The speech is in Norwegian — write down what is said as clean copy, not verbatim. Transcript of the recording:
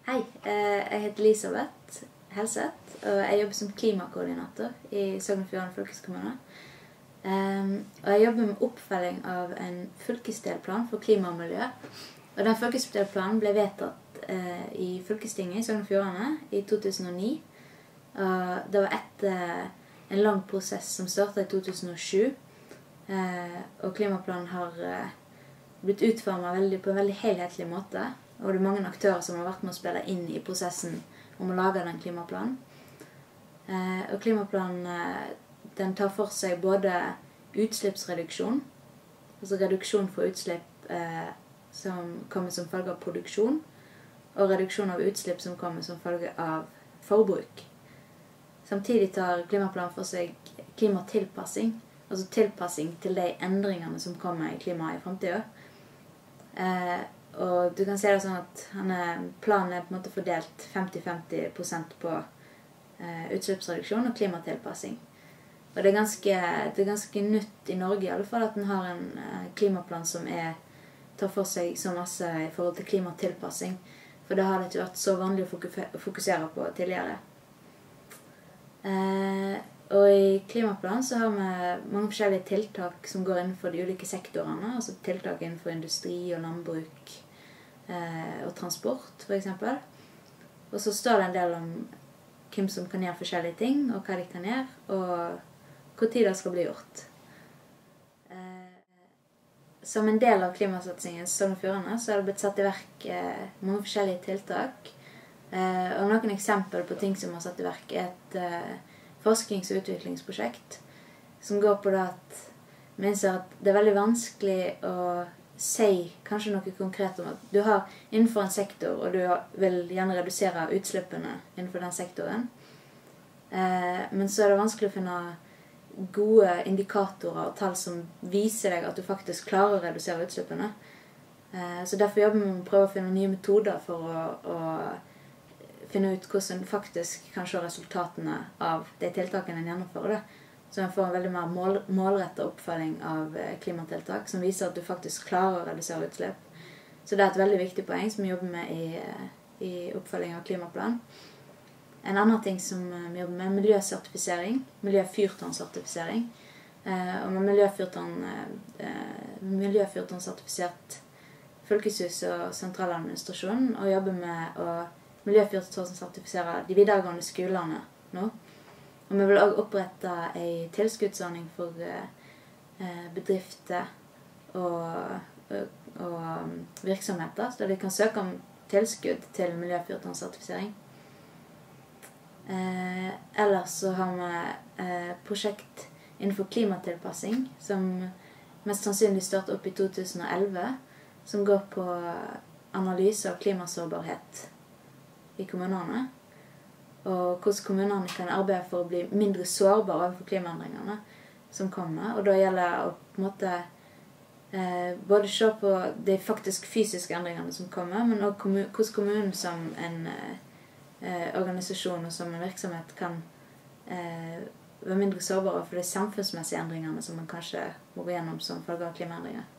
Hei, jeg heter Elisabeth Helseth, og jeg jobber som klimakoordinator i Sogn og Fjordane fylkeskommune. Og jeg jobber med oppfølging av en fylkesdelplan for klima og miljø. Og den fylkesdelplanen ble vedtatt i fylkestinget i Sogn og Fjordane i 2009. Og det var etter en lang prosess som startet i 2007. Og klimaplanen har blitt utformet på en veldig helhetlig måte. Og det er mange aktører som har vært med å spille inn i prosessen om å lage den klimaplanen. Og klimaplanen den tar for seg både utslippsreduksjon, altså reduksjon for utslipp som kommer som følge av produksjon, og reduksjon av utslipp som kommer som følge av forbruk. Samtidig tar klimaplanen for seg klimatilpassing, altså tilpassing til de endringene som kommer i klimaet i fremtiden. Og du kan se det sånn at planen er på en måte fordelt 50-50% på utslippsreduksjon og klimatilpassing. Og det er ganske nytt i Norge i alle fall at den har en klimaplan som tar for seg så masse i forhold til klimatilpassing. For det har det ikke vært så vanlig å fokusere på tidligere. Og i klimaplanen så har vi mange forskjellige tiltak som går innenfor de ulike sektorene, altså tiltak innenfor industri og landbruk og transport for eksempel. Og så står det en del om hvem som kan gjøre forskjellige ting, og hva de kan gjøre, og hvor tid det skal bli gjort. Som en del av klimasatsingen Sogn og Fjordane så har det blitt satt i verk mange forskjellige tiltak. Og noen eksempler på ting som er satt i verk et forsknings- og utviklingsprosjekt som går på det at vi innser at det er veldig vanskelig å si kanskje noe konkret om at du har innenfor en sektor, og du vil gjerne redusere utslippene innenfor den sektoren. Men så er det vanskelig å finne gode indikatorer og tall som viser deg at du faktisk klarer å redusere utslippene. Så derfor jobber vi med å prøve å finne nye metoder for å finne ut hvordan du faktisk kan se resultatene av de tiltakene en gjennomfører det. Så en får en veldig mer målrettet oppfølging av klimatiltak som viser at du faktisk klarer å redusere utslipp. Så det er et veldig viktig poeng som vi jobber med i oppfølging av klimaplanen. En annen ting som vi jobber med er miljøsertifisering, miljøfyrtårnsertifisering. Og med miljøfyrtårnsertifisert fylkeshus og sentraladministrasjon, og jobber med å miljøfyrtårnsertifisere de videregående skolene nå. Og vi vil også opprette en tilskuddsordning for bedrifter og virksomheter, så de kan søke om tilskudd til miljøfyrtårnsertifisering. Ellers så har vi prosjekt innenfor klimatilpassing, som mest sannsynlig startet opp i 2011, som går på analyse av klimasårbarhet i kommunene, og hvordan kommunene kan arbeide for å bli mindre sårbare overfor klimaendringene som kommer. Og da gjelder det å på en måte både se på de faktisk fysiske endringene som kommer, men også hvordan kommunen som en organisasjon og som en virksomhet kan være mindre sårbare for de samfunnsmessige endringene som man kanskje må gå gjennom som følge av klimaendringer.